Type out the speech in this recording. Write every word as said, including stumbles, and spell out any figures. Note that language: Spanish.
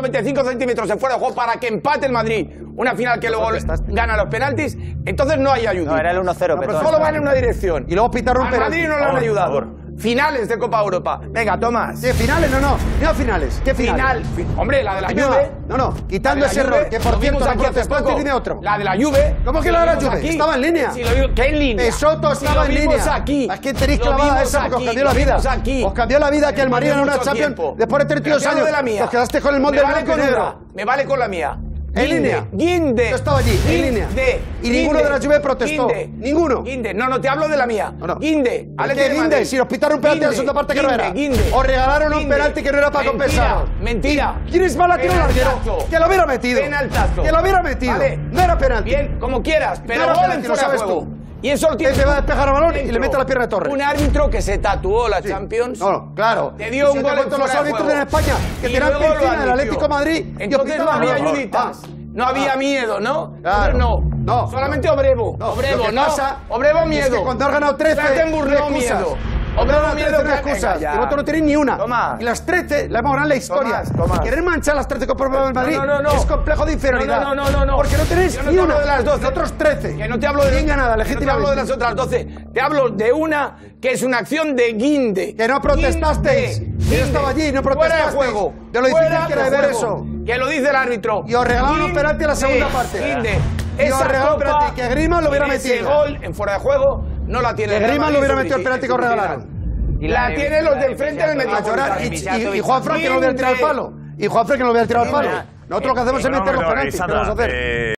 noventa y cinco centímetros en fuera de juego para que empate el Madrid. Una final que luego gana los penaltis. Entonces no hay ayuda. No, era el uno cero. No, solo van en una dirección. Y luego pitaron un Al penalti. Madrid no le han ayudado. Finales de Copa Europa. Venga, Tomás. Sí, finales, no, no. No finales. ¿Qué finales? Final. Fi- Hombre, la de la Juve. No, no. Quitando La de ese la Juve, error, que por lo cierto vimos no aquí hace protestó, poco. dime otro. La de la Juve. ¿Cómo que si la de lo la vimos Juve? aquí. Estaba en línea. Si lo vimos- ¿Qué en línea? Pesoto Si estaba lo en vimos línea. aquí. ¿A quién tenéis Lo clavada vimos esa porque os aquí, cambió la lo vida? vimos aquí. Os cambió la vida que el Madrid ganó una Mucho Champions tiempo. después de treinta y dos Me años. de la mía. Os quedaste con el molde Me vale blanco y con negro. una. Me vale con la mía. En línea. Guinde. Yo estaba allí, en línea. Guinde. Y ninguno de la Juve protestó. Guinde. Ninguno. Guinde. No, no, te hablo de la mía. No, no. Guinde. ¿Por Atlético qué de Guinde? Madrid. Si os pitaron un penalti en la segunda parte que no Guinde, era. Guinde. Os regalaron un Guinde. penalti que no era para Mentira, compensar. Mentira. ¿Quién es mala tiro larguero? Penaltazo. Que lo hubiera metido. Penaltazo. Que lo hubiera metido. Vale. No era penalti. Bien, como quieras, pero No era gol penalti, en lo fuera de sabes juego. tú. Y eso lo tiene. Ese va a despejar el balón y dentro. le mete la pierna a Torres. Un árbitro que se tatuó la Sí. Champions. No, claro. Te dio Y un si gol te cuento en los fuera de árbitros juego. en España que Y tiran luego lo piscina del admitió. Atlético de Madrid. y Entonces os no pitaban había los gol. ayuditas. Ah. No había miedo, ¿no? Claro. Entonces no. No. Solamente Obrevo. No, Obrevo, lo que ¿no? pasa Obrevo es miedo. que cuando has ganado trece, Plattenburg no no excusas. miedo. Obrevo Obrevo no miedo. trece no que- excusas. venga, ya. Y vosotros no tenéis ni una. Toma. Y las trece la hemos ganado en la historia. Tomás, Tomás. Querer manchar las trece Copas del Madrid No, no, no. es complejo de inferioridad. No, no, no, no, no. Porque no tenéis Yo no ni te una. hablo de las doce. Nosotros trece. Que no te hablo de Bien ganada, No te hablo legítimamente. de las otras doce. Te hablo de una que es una acción de guinde. Que no protestasteis. Guinde. Que yo estaba allí, no Fuera protestasteis. de juego. De lo difícil Fuera que era de de ver juego. eso. Que lo dice el árbitro. Y os regalaron un Guinde. penalti en la segunda parte. Guinde. Y os Esa regalaron un copa, penalti, que Griezmann lo hubiera ese metido. gol en fuera de juego no la tiene Que el Real Griezmann lo Madrid hubiera en su metido el penalti que os original. regalaron. Y La de- tienen los la del de frente del Michato, A llorar. Y, Michato, y, y Juanfran que no lo hubiera tirado al palo. Y Juanfran que no lo hubiera tirado al palo. Nosotros lo que hacemos es meter los penaltis. ¿Qué vamos a hacer?